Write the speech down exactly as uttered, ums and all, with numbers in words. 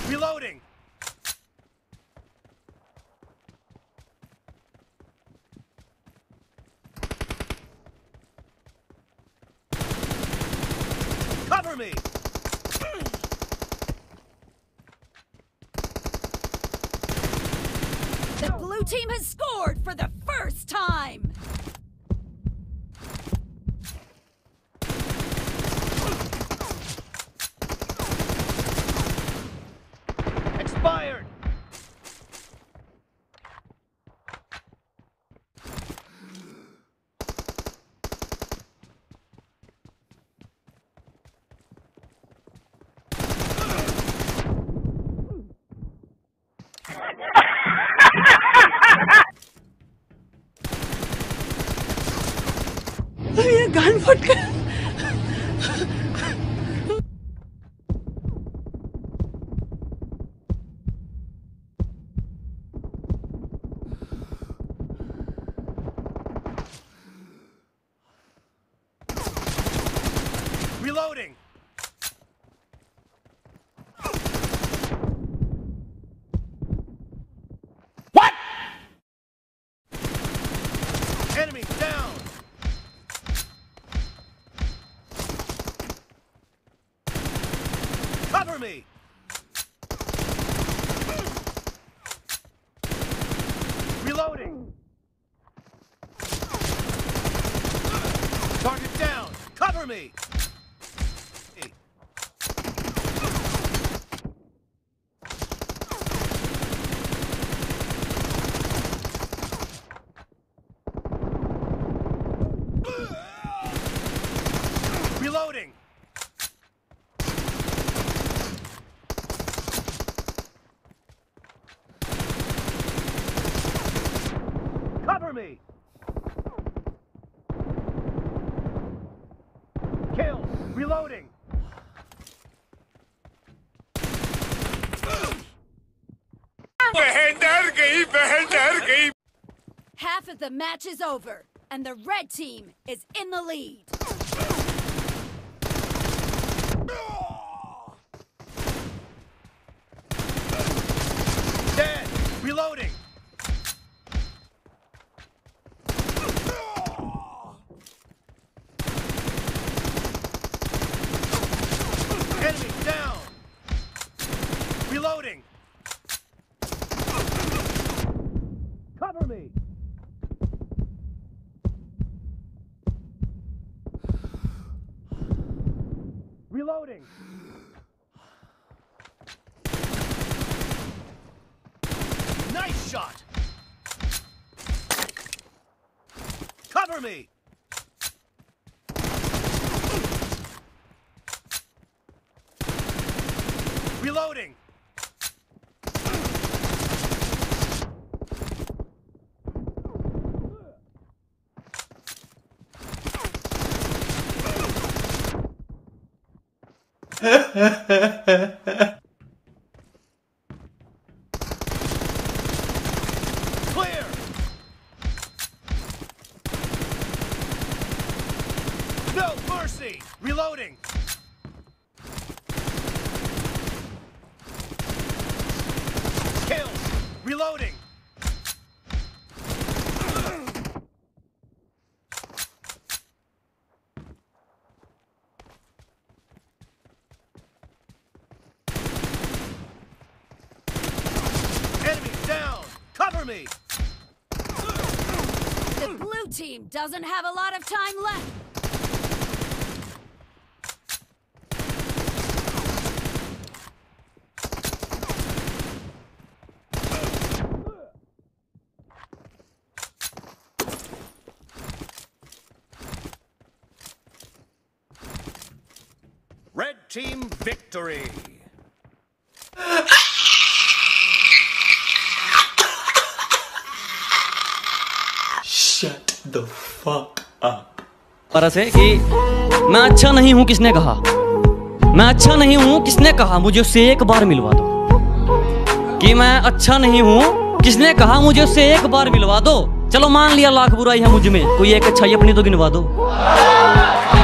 Reloading. Cover me. The blue team has scored for the first time. Expired. ये gun फट गया। Reloading. What? Enemy down. Cover me. Reloading. Target down. Cover me. Reloading. Cover me. Kill. Reloading. बहन डर गई, बहन डर गई। Half of the match is over, and the red team is in the lead. Dead. Reloading. Enemy down. Reloading. Cover me. Reloading. Nice shot. Cover me. Reloading. Clear. No mercy. Reloading. Kill. Reloading. Enemy down. Cover me. The blue team doesn't have a lot of time left. Red team victory. Shut the fuck up. परस है कि मैं अच्छा नहीं हूँ किसने कहा, मैं अच्छा नहीं हूँ किसने कहा, मुझे उससे एक बार मिलवा दो। कि मैं अच्छा नहीं हूँ किसने कहा, मुझे उससे एक बार मिलवा दो। चलो मान लिया लाख बुराई है मुझ में, कोई एक अच्छाई अपनी तो गिनवा दो।